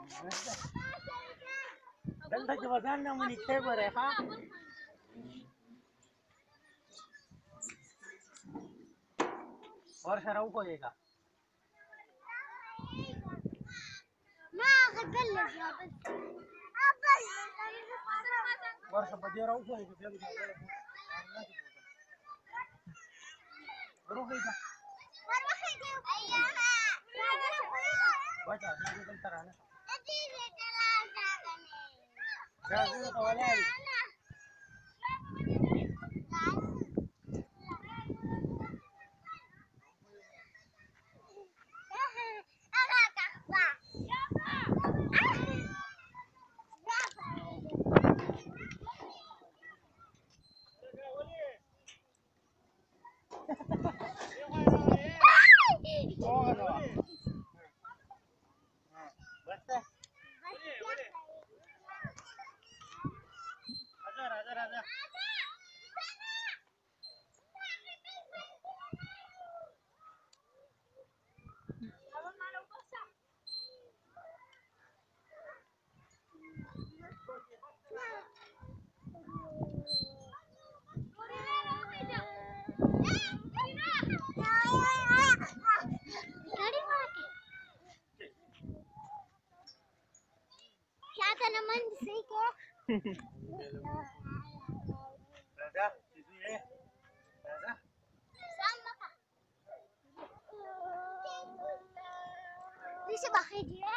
دلته چې وزن نه مونږ ته ګورې ها ورشه راوښویږه ما غبل بس ورشه په دې راوښویږه بیا وروښویږه بچه زه دلته رانه راځه ته ولاړ Bisa pakai dia.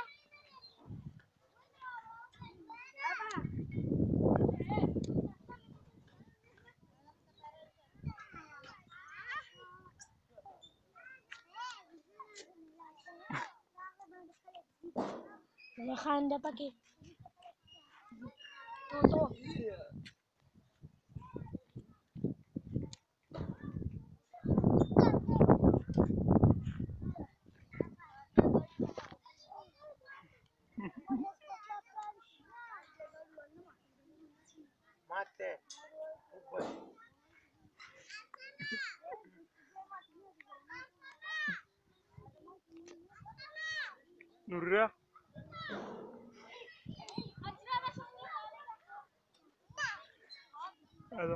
Makan dah pakai. Tuh. Mate. Nurra. Hadi.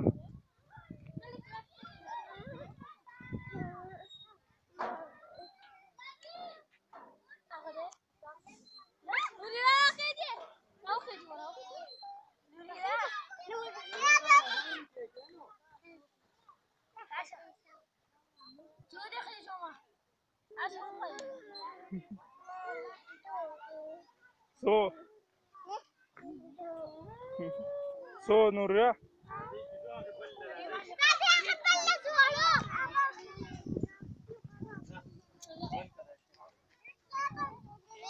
So Nurra.